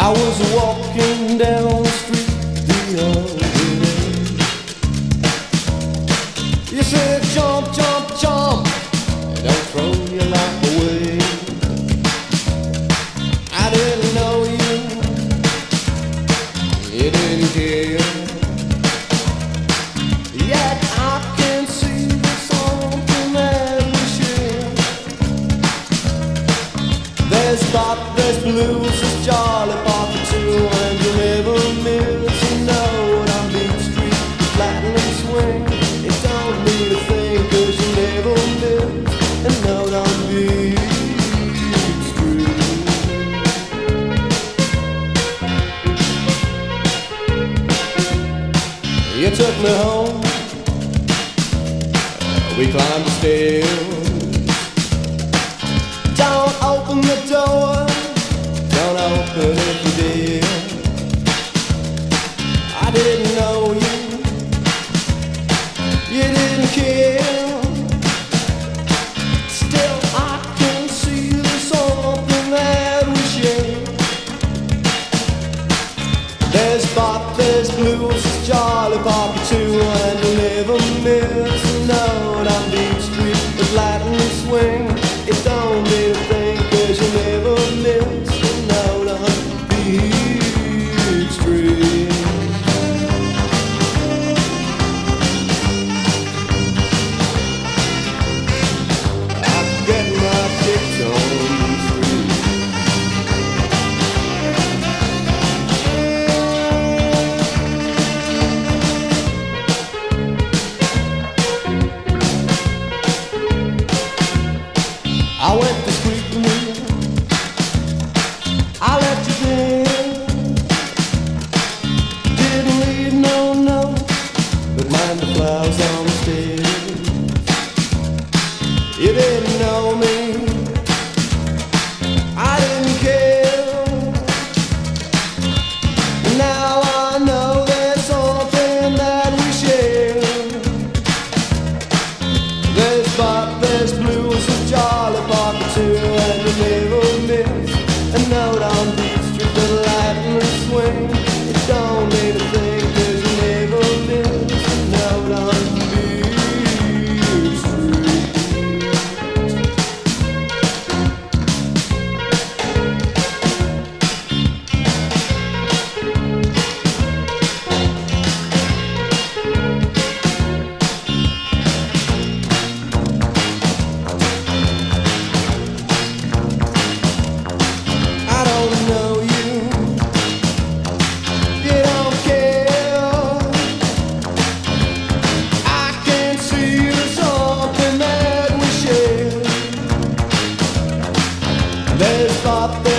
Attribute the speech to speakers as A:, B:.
A: I was walking down the street the other day. You said jump, jump, jump, don't throw your life away. I didn't know you, you didn't care. Yet I can see there's something that we share. There's thought, there's blues, there's jolly pocket too, and you never miss. You know what I mean, street, flatten and swing. It don't mean a thing, 'cause you never miss. And no, don't be street. You took me home, we climbed the stairs. Don't open the door, don't open it, you did. I didn't know you, you didn't care. Still I can see there's something that we share. There's pop, there's blues, there's jolly pocket too, and you never miss. No, on Beach Street, the Latin swing. It don't mean a thing, 'cause you never miss. No, on Beach Street. I get my kicks on the street. I went to sleep with you, I let you in. Didn't leave no note, but mind the flowers on the stairs. You didn't know me, I didn't care. Now I know there's something that we share. There's pop, there's blues, there's jolly pocket too, and you never miss. A note on Beach Street, the Latin swing. It don't mean a thing, 'cause you never miss. A note on Beach Street. I don't know you, you don't care. I can see there's something that we share. There's pop,